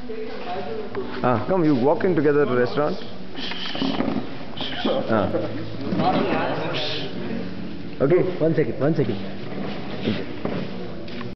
Come, you walk in together to the restaurant. Okay. One second.